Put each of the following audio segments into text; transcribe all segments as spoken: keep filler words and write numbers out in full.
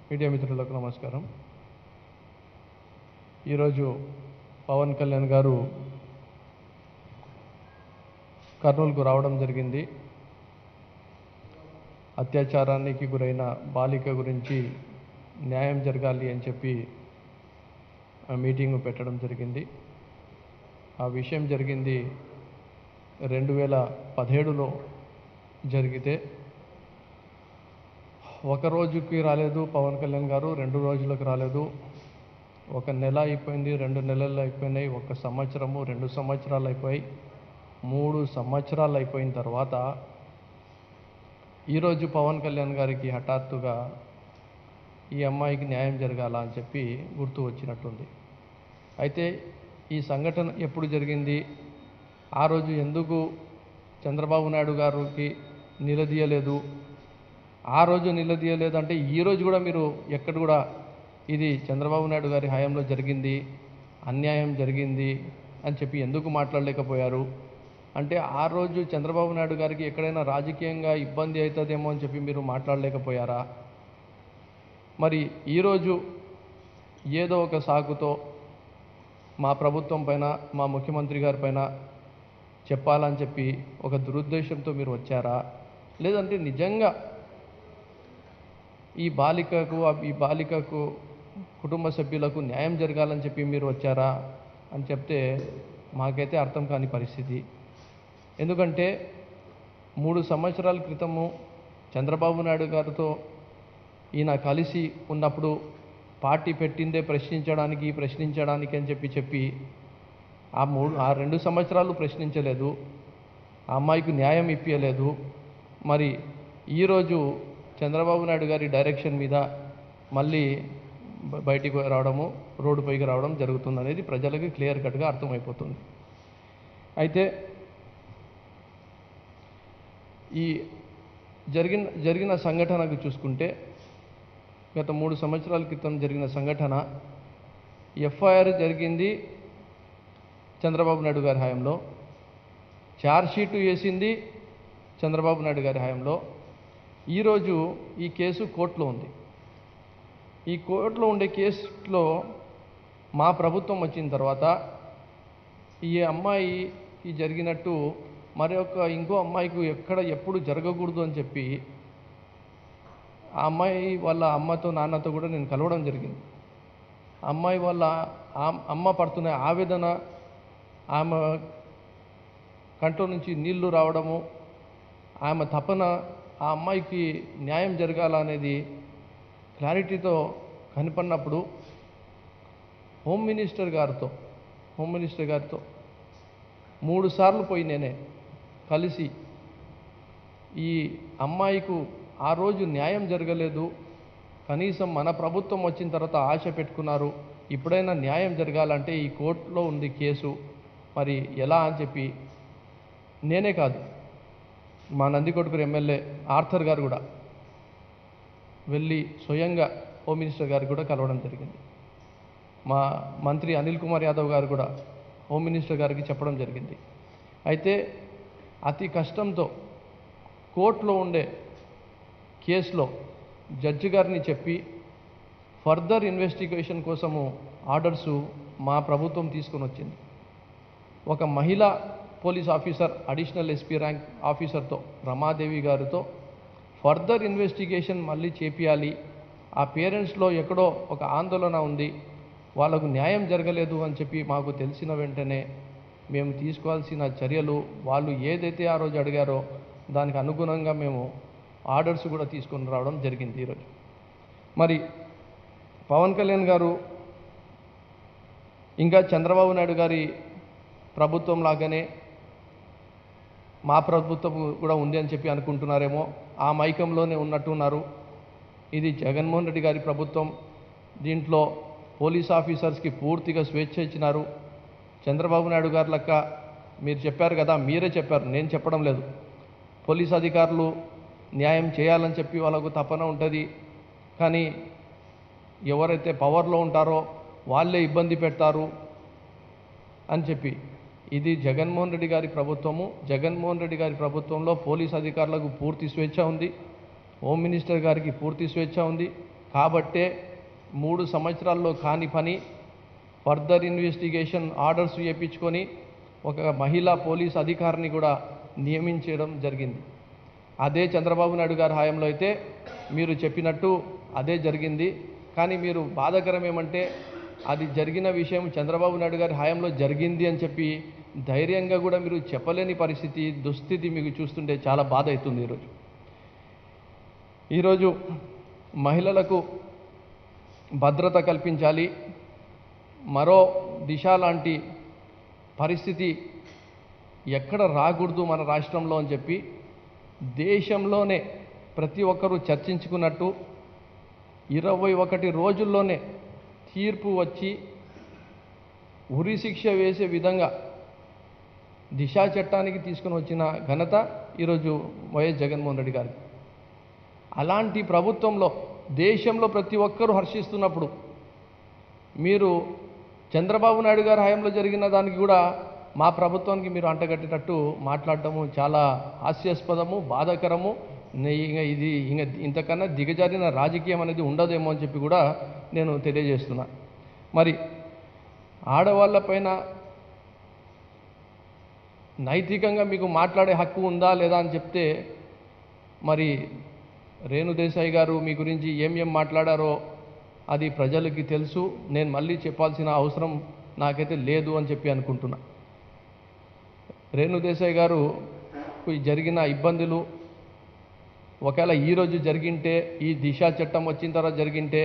Media మిత్రులకు నమస్కారం. ఈరోజు పవన్ కళ్యాణ్ గారు కర్నూలుకు రావడం జరిగింది. అత్యాచారానికి గురైన బాలిక గురించి న్యాయం జరగాలి అని చెప్పి మీటింగ్ పెట్టడం జరిగింది. ఆ విషయం జరిగింది రెండు వేల పదిహేడులో జరిగితే ఒక రోజుకి రాలేదు పవన్ కళ్యాణ్ గారు, రెండు రోజులకు రాలేదు, ఒక నెల అయిపోయింది, రెండు నెలలు అయిపోయినాయి, ఒక సంవత్సరము, రెండు సంవత్సరాలు అయిపోయి మూడు సంవత్సరాలు అయిపోయిన తర్వాత ఈరోజు పవన్ కళ్యాణ్ గారికి హఠాత్తుగా ఈ అమ్మాయికి న్యాయం జరగాల అని చెప్పి గుర్తు వచ్చినట్టుంది. అయితే ఈ సంఘటన ఎప్పుడు జరిగింది, ఆ రోజు ఎందుకు చంద్రబాబు నాయుడు గారికి నిలదీయలేదు, ఆ రోజు నిలదీయలేదు అంటే ఈరోజు కూడా మీరు ఎక్కడ కూడా ఇది చంద్రబాబు నాయుడు గారి హయాంలో జరిగింది, అన్యాయం జరిగింది అని చెప్పి ఎందుకు మాట్లాడలేకపోయారు అంటే ఆ రోజు చంద్రబాబు నాయుడు గారికి ఎక్కడైనా రాజకీయంగా ఇబ్బంది అవుతుందేమో అని చెప్పి మీరు మాట్లాడలేకపోయారా? మరి ఈరోజు ఏదో ఒక సాకుతో మా ప్రభుత్వం పైన, మా ముఖ్యమంత్రి గారి పైన చెప్పాలని చెప్పి ఒక దురుద్దేశంతో మీరు వచ్చారా, లేదంటే నిజంగా ఈ బాలికకు ఈ బాలికకు కుటుంబ సభ్యులకు న్యాయం జరగాలని చెప్పి మీరు వచ్చారా అని చెప్తే మాకైతే అర్థం కాని పరిస్థితి. ఎందుకంటే మూడు సంవత్సరాల క్రితము చంద్రబాబు నాయుడు గారితో ఈయన కలిసి ఉన్నప్పుడు పార్టీ పెట్టిందే ప్రశ్నించడానికి ప్రశ్నించడానికి అని చెప్పి చెప్పి ఆ మూడు ఆ రెండు సంవత్సరాలు ప్రశ్నించలేదు, ఆ అమ్మాయికి న్యాయం ఇప్పించలేదు. మరి ఈరోజు చంద్రబాబు నాయుడు గారి డైరెక్షన్ మీద మళ్ళీ బయటికి రావడము, రోడ్డు పైకి రావడం జరుగుతుంది అనేది ప్రజలకు క్లియర్ కట్గా అర్థమైపోతుంది. అయితే ఈ జరిగిన జరిగిన సంఘటనకు చూసుకుంటే గత మూడు సంవత్సరాల క్రితం జరిగిన సంఘటన ఎఫ్ఐఆర్ జరిగింది చంద్రబాబు నాయుడు గారి హయాంలో, ఛార్జ్షీటు వేసింది చంద్రబాబు నాయుడు గారి హయాంలో. ఈరోజు ఈ కేసు కోర్టులో ఉంది. ఈ కోర్టులో ఉండే కేసులో మా ప్రభుత్వం వచ్చిన తర్వాత ఈ అమ్మాయికి జరిగినట్టు మరొక ఇంకో అమ్మాయికి ఎక్కడ ఎప్పుడు జరగకూడదు అని చెప్పి ఆ అమ్మాయి వాళ్ళ అమ్మతో నాన్నతో కూడా నేను కలవడం జరిగింది. అమ్మాయి వాళ్ళ అమ్మ పడుతున్న ఆవేదన, ఆమె కంట్లో నుంచి నీళ్లు రావడము, ఆమె తపన, ఆ అమ్మాయికి న్యాయం జరగాల అనేది క్లారిటీతో కనపడినప్పుడు హోమ్ మినిస్టర్ గారితో హోమ్ మినిస్టర్ గారితో మూడు సార్లు పోయి నేనే కలిసి ఈ అమ్మాయికు ఆ రోజు న్యాయం జరగలేదు, కనీసం మన ప్రభుత్వం వచ్చిన తర్వాత ఆశ పెట్టుకున్నారు, ఇప్పుడైనా న్యాయం జరగాలంటే ఈ కోర్టులో ఉంది కేసు, మరి ఎలా అని చెప్పి నేనే కాదు మా నందికొట్కూరు ఎమ్మెల్యే ఆర్థర్ గారు కూడా వెళ్ళి స్వయంగా హోమ్ మినిస్టర్ గారికి కూడా కలవడం జరిగింది. మా మంత్రి అనిల్ కుమార్ యాదవ్ గారు కూడా హోమ్ మినిస్టర్ గారికి చెప్పడం జరిగింది. అయితే అతి కష్టంతో కోర్టులో ఉండే కేసులో జడ్జి గారిని చెప్పి ఫర్దర్ ఇన్వెస్టిగేషన్ కోసము ఆర్డర్సు మా ప్రభుత్వం తీసుకొని వచ్చింది. ఒక మహిళా police officer, additional SP rank ఆఫీసర్తో, రమాదేవి గారితో ఫర్దర్ ఇన్వెస్టిగేషన్ మళ్ళీ చేపియాలి, ఆ పేరెంట్స్లో ఎక్కడో ఒక ఆందోళన ఉంది, వాళ్ళకు న్యాయం జరగలేదు అని చెప్పి మాకు తెలిసిన వెంటనే మేము తీసుకోవాల్సిన చర్యలు, వాళ్ళు ఏదైతే ఆ రోజు అడిగారో దానికి అనుగుణంగా మేము ఆర్డర్స్ కూడా తీసుకొని రావడం జరిగింది ఈరోజు. మరి పవన్ కళ్యాణ్ గారు ఇంకా చంద్రబాబు నాయుడు గారి ప్రభుత్వం లాగానే మా ప్రభుత్వం కూడా ఉంది అని చెప్పి అనుకుంటున్నారేమో, ఆ మైకంలోనే ఉన్నట్టున్నారు. ఇది జగన్మోహన్ రెడ్డి గారి ప్రభుత్వం, దీంట్లో పోలీస్ ఆఫీసర్స్కి పూర్తిగా స్వేచ్ఛ ఇచ్చినారు. చంద్రబాబు నాయుడు గారి లెక్క మీరు చెప్పారు కదా, మీరే చెప్పారు, నేను చెప్పడం లేదు, పోలీస్ అధికారులు న్యాయం చేయాలని చెప్పి వాళ్ళకు తపన ఉంటుంది, కానీ ఎవరైతే పవర్లో ఉంటారో వాళ్ళే ఇబ్బంది పెడతారు అని చెప్పి. ఇది జగన్మోహన్ రెడ్డి గారి ప్రభుత్వము. జగన్మోహన్ రెడ్డి గారి ప్రభుత్వంలో పోలీస్ అధికారులకు పూర్తి స్వేచ్ఛ ఉంది, హోమ్ మినిస్టర్ గారికి పూర్తి స్వేచ్ఛ ఉంది. కాబట్టే మూడు సంవత్సరాల్లో కాని పని ఫర్దర్ ఇన్వెస్టిగేషన్ ఆర్డర్స్ చేయించుకొని ఒక మహిళా పోలీస్ అధికారిని కూడా నియమించడం జరిగింది. అదే చంద్రబాబు నాయుడు గారి హయాంలో అయితే మీరు చెప్పినట్టు అదే జరిగింది. కానీ మీరు బాధాకరం ఏమంటే అది జరిగిన విషయం చంద్రబాబు నాయుడు గారి హయాంలో జరిగింది అని చెప్పి ధైర్యంగా కూడా మీరు చెప్పలేని పరిస్థితి, దుస్థితి మీకు చూస్తుంటే చాలా బాధ అవుతుంది. ఈరోజు ఈరోజు మహిళలకు భద్రత కల్పించాలి, మరో దిశ లాంటి పరిస్థితి ఎక్కడ రాకూడదు మన రాష్ట్రంలో అని చెప్పి దేశంలోనే ప్రతి ఒక్కరూ చర్చించుకున్నట్టు ఇరవై ఒకటి రోజుల్లోనే తీర్పు వచ్చి ఉరి శిక్ష వేసే విధంగా దిశా చట్టానికి తీసుకుని వచ్చిన ఘనత ఈరోజు వైఎస్ జగన్మోహన్ రెడ్డి గారికి. అలాంటి ప్రభుత్వంలో దేశంలో ప్రతి ఒక్కరూ హర్షిస్తున్నప్పుడు మీరు చంద్రబాబు నాయుడు గారి హయాంలో జరిగిన దానికి కూడా మా ప్రభుత్వానికి మీరు అంటగట్టేటట్టు మాట్లాడటము చాలా హాస్యాస్పదము, బాధాకరము. ఇంకా ఇది ఇంకా ఇంతకన్నా దిగజారిన రాజకీయం అనేది ఉండదేమో అని చెప్పి కూడా నేను తెలియజేస్తున్నా. మరి ఆడవాళ్ళపైన నైతికంగా మీకు మాట్లాడే హక్కు ఉందా లేదా అని చెప్తే మరి రేణు దేశాయ్ గారు మీ గురించి ఏం ఏం మాట్లాడారో అది ప్రజలకి తెలుసు. నేను మళ్ళీ చెప్పాల్సిన అవసరం నాకైతే లేదు అని చెప్పి అనుకుంటున్నా. రేణు దేశాయ్ గారు జరిగిన ఇబ్బందులు ఒకవేళ ఈరోజు జరిగింటే, ఈ దిశా చట్టం వచ్చిన తర్వాత జరిగింటే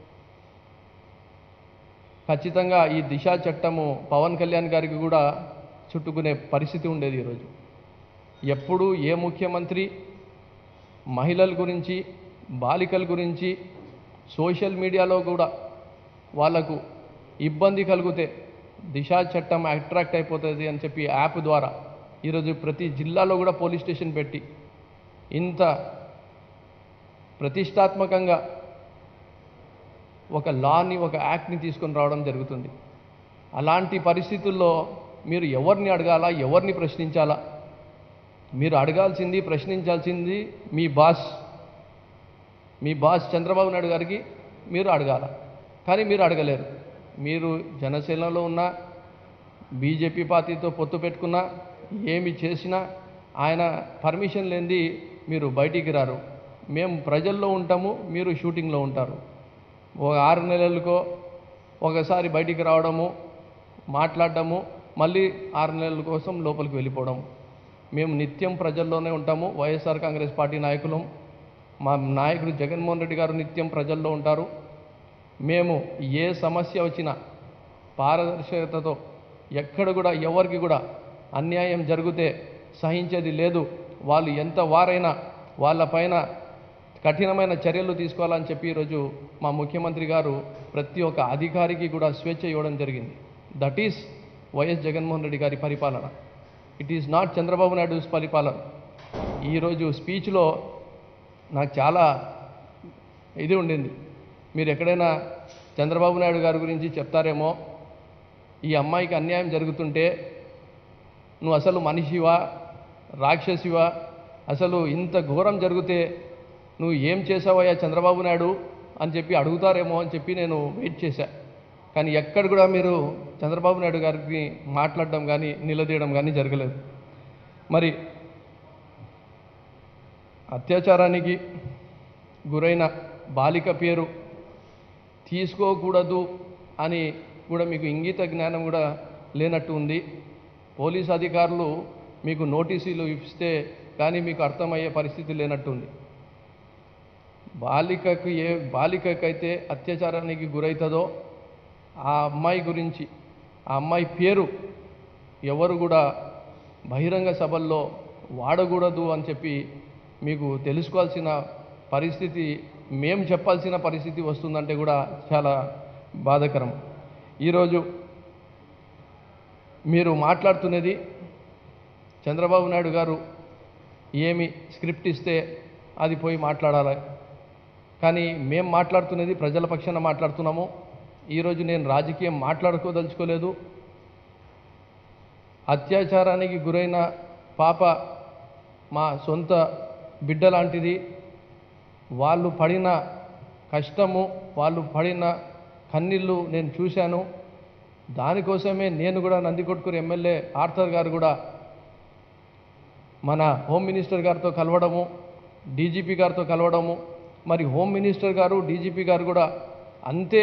ఖచ్చితంగా ఈ దిశా చట్టము పవన్ కళ్యాణ్ గారికి కూడా చుట్టుకునే పరిస్థితి ఉండేది. ఈరోజు ఎప్పుడు ఏ ముఖ్యమంత్రి మహిళల గురించి, బాలికల గురించి సోషల్ మీడియాలో కూడా వాళ్లకు ఇబ్బంది కలిగితే దిశా చట్టం అట్రాక్ట్ అయిపోతుంది అని చెప్పి యాప్ ద్వారా ఈరోజు ప్రతి జిల్లాలో కూడా పోలీస్ స్టేషన్ పెట్టి ఇంత ప్రతిష్టాత్మకంగా ఒక లాని, ఒక యాక్ట్ని తీసుకొని రావడం జరుగుతుంది. అలాంటి పరిస్థితుల్లో మీరు ఎవరిని అడగాలా, ఎవరిని ప్రశ్నించాలా? మీరు అడగాల్సింది, ప్రశ్నించాల్సింది మీ బాస్ మీ బాస్ చంద్రబాబు నాయుడు గారికి మీరు అడగాల. కానీ మీరు అడగలేరు. మీరు జనసేనలో ఉన్న బీజేపీ పార్టీతో పొత్తు పెట్టుకున్నా, ఏమి చేసినా ఆయన పర్మిషన్ లేనిది మీరు బయటికి రారు. మేము ప్రజల్లో ఉంటాము, మీరు షూటింగ్లో ఉంటారు. ఒక ఆరు నెలలకో ఒకసారి బయటికి రావడము, మాట్లాడడము, మళ్ళీ ఆరు నెలల కోసం లోపలికి వెళ్ళిపోవడం. మేము నిత్యం ప్రజల్లోనే ఉంటాము. వైఎస్ఆర్ కాంగ్రెస్ పార్టీ నాయకులం. మా నాయకుడు జగన్మోహన్ రెడ్డి గారు నిత్యం ప్రజల్లో ఉంటారు. మేము ఏ సమస్య వచ్చినా పారదర్శకతతో ఎక్కడ కూడా ఎవరికి కూడా అన్యాయం జరిగితే సహించేది లేదు. వాళ్ళు ఎంత వారైనా వాళ్ళపైన కఠినమైన చర్యలు తీసుకోవాలని చెప్పి ఈరోజు మా ముఖ్యమంత్రి గారు ప్రతి ఒక్క అధికారికి కూడా స్వేచ్ఛ ఇవ్వడం జరిగింది. దట్ ఈస్ వైఎస్ జగన్మోహన్ రెడ్డి గారి పరిపాలన. It is not Chandrababu Naidu పరిపాలన. ఈరోజు స్పీచ్లో నాకు చాలా ఇది ఉండింది. మీరు ఎక్కడైనా చంద్రబాబు నాయుడు గారి గురించి చెప్తారేమో, ఈ అమ్మాయికి అన్యాయం జరుగుతుంటే నువ్వు అసలు మనిషివా, రాక్షసివా, అసలు ఇంత ఘోరం జరిగితే నువ్వు ఏం చేసావయ్యా చంద్రబాబు నాయుడు అని చెప్పి అడుగుతారేమో అని చెప్పి నేను వెయిట్ చేశా. కానీ ఎక్కడ కూడా మీరు చంద్రబాబు నాయుడు గారికి మాట్లాడడం కానీ నిలదీయడం కానీ జరగలేదు. మరి అత్యాచారానికి గురైన బాలిక పేరు తీసుకోకూడదు అని కూడా మీకు ఇంగిత జ్ఞానం కూడా లేనట్టు ఉంది. పోలీస్ అధికారులు మీకు నోటీసులు ఇస్తే కానీ మీకు అర్థమయ్యే పరిస్థితి లేనట్టుంది. బాలికకు ఏ బాలికకైతే అత్యాచారానికి గురవుతుందో ఆ అమ్మాయి గురించి, ఆ అమ్మాయి పేరు ఎవరు కూడా బహిరంగ సభల్లో వాడకూడదు అని చెప్పి మీకు తెలుసుకోవాల్సిన పరిస్థితి, మేము చెప్పాల్సిన పరిస్థితి వస్తుందంటే కూడా చాలా బాధాకరం. ఈరోజు మీరు మాట్లాడుతున్నది చంద్రబాబు నాయుడు గారు ఏమి స్క్రిప్ట్ ఇస్తే అది పోయి మాట్లాడాలి. కానీ మేము మాట్లాడుతున్నది ప్రజల పక్షాన మాట్లాడుతున్నాము. ఈరోజు నేను రాజకీయం మాట్లాడుకోదలుచుకోలేదు. అత్యాచారానికి గురైన పాప మా సొంత బిడ్డ లాంటిది. వాళ్ళు పడిన కష్టము వాళ్ళు పడిన కన్నీళ్ళు నేను చూశాను. దానికోసమే నేను కూడా నందికొట్కూరు ఎమ్మెల్యే ఆర్థర్ గారు కూడా మన హోమ్ మినిస్టర్ గారితో కలవడము, డీజీపీ గారితో కలవడము, మరి హోమ్ మినిస్టర్ గారు డీజీపీ గారు కూడా అంతే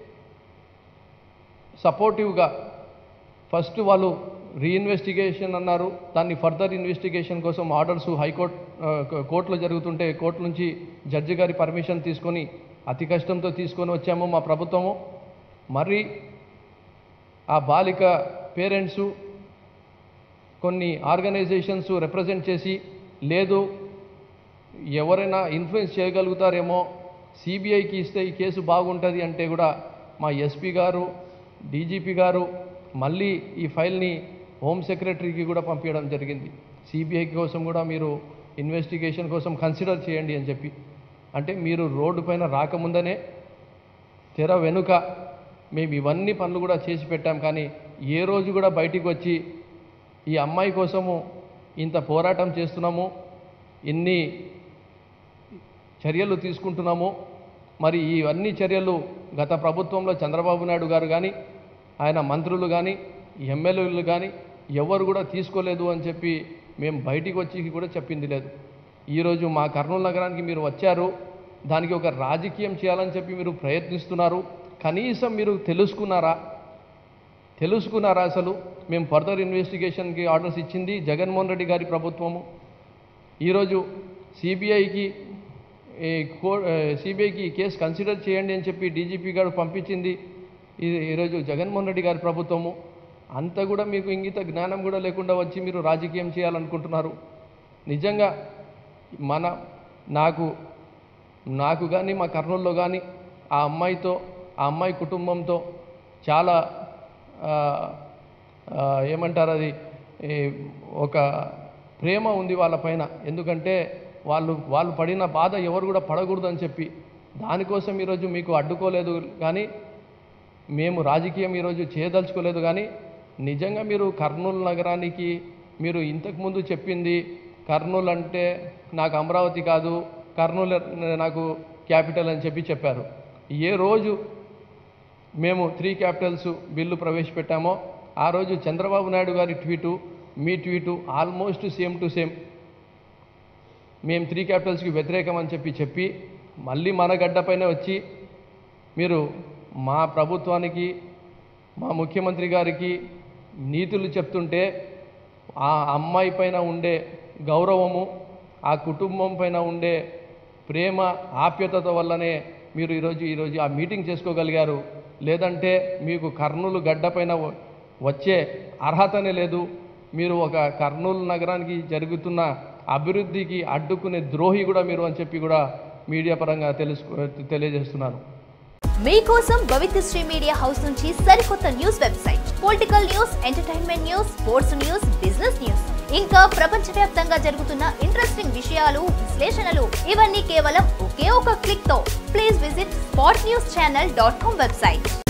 సపోర్టివ్గా ఫస్ట్ వాళ్ళు రీఇన్వెస్టిగేషన్ అన్నారు. దాన్ని ఫర్దర్ ఇన్వెస్టిగేషన్ కోసం ఆర్డర్స్ హైకోర్టు కోర్టులో జరుగుతుంటే కోర్టు నుంచి జడ్జి గారి పర్మిషన్ తీసుకొని అతి కష్టంతో తీసుకొని వచ్చాము మా ప్రభుత్వము. మరి ఆ బాలిక పేరెంట్సు కొన్ని ఆర్గనైజేషన్స్ రిప్రజెంట్ చేసి లేదు ఎవరైనా ఇన్ఫ్లుయెన్స్ చేయగలుగుతారేమో సిబిఐకి ఇస్తే ఈ కేసు బాగుంటుంది అంటే కూడా మా ఎస్పీ గారు డీజీపీ గారు మళ్ళీ ఈ ఫైల్ని హోమ్ సెక్రటరీకి కూడా పంపించడం జరిగింది. సిబిఐ కోసం కూడా మీరు ఇన్వెస్టిగేషన్ కోసం కన్సిడర్ చేయండి అని చెప్పి. అంటే మీరు రోడ్డు పైన రాకముందనే తెర వెనుక మేము ఇవన్నీ పనులు కూడా చేసి పెట్టాం. కానీ ఏ రోజు కూడా బయటికి వచ్చి ఈ అమ్మాయి కోసము ఇంత పోరాటం చేస్తున్నాము, ఇన్ని చర్యలు తీసుకుంటున్నాము, మరి ఇవన్నీ చర్యలు గత ప్రభుత్వంలో చంద్రబాబు నాయుడు గారు కానీ ఆయన మంత్రులు కానీ ఎమ్మెల్యేలు కానీ ఎవరు కూడా తీసుకోలేదు అని చెప్పి మేము బయటికి వచ్చి కూడా చెప్పింది లేదు. ఈరోజు మా కర్నూలు నగరానికి మీరు వచ్చారు, దానికి ఒక రాజకీయం చేయాలని చెప్పి మీరు ప్రయత్నిస్తున్నారు. కనీసం మీరు తెలుసుకున్నారా తెలుసుకున్నారా అసలు మేము ఫర్దర్ ఇన్వెస్టిగేషన్కి ఆర్డర్స్ ఇచ్చింది జగన్మోహన్ రెడ్డి గారి ప్రభుత్వము. ఈరోజు సిబిఐకి కో సిబిఐకి కేసు కన్సిడర్ చేయండి అని చెప్పి డీజీపీ గారు పంపించింది ఇది ఈరోజు జగన్మోహన్ రెడ్డి గారి ప్రభుత్వము. అంతా కూడా మీకు ఇంగిత జ్ఞానం కూడా లేకుండా వచ్చి మీరు రాజకీయం చేయాలనుకుంటున్నారు. నిజంగా మన నాకు నాకు కానీ మా కర్నూలులో కానీ ఆ అమ్మాయితో ఆ అమ్మాయి కుటుంబంతో చాలా ఏమంటారు అది ఒక ప్రేమ ఉంది వాళ్ళపైన. ఎందుకంటే వాళ్ళు వాళ్ళు పడిన బాధ ఎవరు కూడా పడకూడదు అని చెప్పి దానికోసం ఈరోజు మీకు అడ్డుకోలేదు. కానీ మేము రాజకీయం ఈరోజు చేయదలుచుకోలేదు. కానీ నిజంగా మీరు కర్నూలు నగరానికి మీరు ఇంతకుముందు చెప్పింది కర్నూలు అంటే నాకు అమరావతి కాదు, కర్నూలు నాకు క్యాపిటల్ అని చెప్పి చెప్పారు. ఏ రోజు మేము త్రీ క్యాపిటల్స్ బిల్లు ప్రవేశపెట్టామో ఆ రోజు చంద్రబాబు నాయుడు గారి ట్వీటు మీ tweet almost same to same. మేము త్రీ క్యాపిటల్స్కి వ్యతిరేకం అని చెప్పి చెప్పి మళ్ళీ మన గడ్డపైన వచ్చి మీరు మా ప్రభుత్వానికి మా ముఖ్యమంత్రి గారికి నీతులు చెప్తుంటే ఆ అమ్మాయి పైన ఉండే గౌరవము ఆ కుటుంబం పైన ఉండే ప్రేమ ఆప్యాయత వల్లనే మీరు ఈరోజు ఈరోజు ఆ మీటింగ్ చేసుకోగలిగారు. లేదంటే మీకు కర్నూలు గడ్డపైన వచ్చే అర్హతనే లేదు. మీరు ఒక కర్నూలు నగరానికి జరుగుతున్న అభివృద్ధికి అడ్డుకునే ద్రోహి కూడా మీరు అని చెప్పి కూడా మీడియా పరంగా తెలుసు తెలియజేస్తున్నాను. మీకోసం భవిత్యశ్రీ మీడియా హౌస్ నుంచి సరికొత్త news website, political news, entertainment news, sports news, business news, ఇంకా ప్రపంచవ్యాప్తంగా జరుగుతున్న ఇంట్రెస్టింగ్ విషయాలు, విశ్లేషణలు ఇవన్నీ కేవలం ఒకే ఒక క్లిక్ తో. Please visit spot news channel dot com website.